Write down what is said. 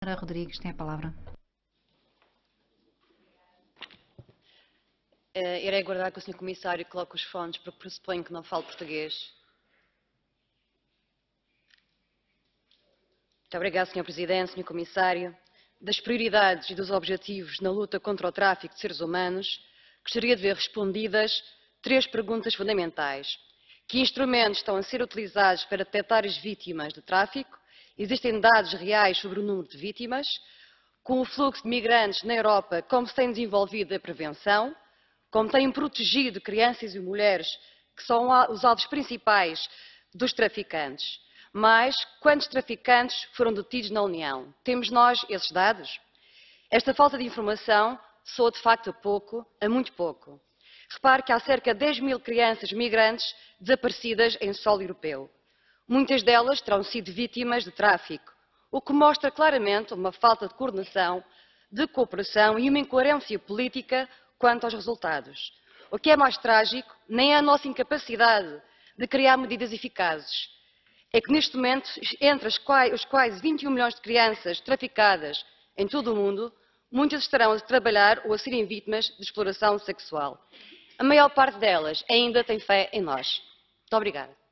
Senhora Rodrigues tem a palavra. Irei aguardar que o Sr. Comissário coloque os fones, porque pressuponho que não falo português. Muito obrigada, Sr. Presidente, Sr. Comissário. Das prioridades e dos objetivos na luta contra o tráfico de seres humanos, gostaria de ver respondidas 3 perguntas fundamentais. Que instrumentos estão a ser utilizados para detectar as vítimas de tráfico? Existem dados reais sobre o número de vítimas? Com o fluxo de migrantes na Europa, como se tem desenvolvido a prevenção? Como têm protegido crianças e mulheres, que são os alvos principais dos traficantes? Mas quantos traficantes foram detidos na União? Temos nós esses dados? Esta falta de informação soa de facto a pouco, a muito pouco. Repare que há cerca de 10.000 crianças migrantes desaparecidas em solo europeu. Muitas delas terão sido vítimas de tráfico, o que mostra claramente uma falta de coordenação, de cooperação e uma incoerência política quanto aos resultados. O que é mais trágico nem é a nossa incapacidade de criar medidas eficazes. É que neste momento, entre os quais 21 milhões de crianças traficadas em todo o mundo, muitas estarão a trabalhar ou a serem vítimas de exploração sexual. A maior parte delas ainda tem fé em nós. Muito obrigada.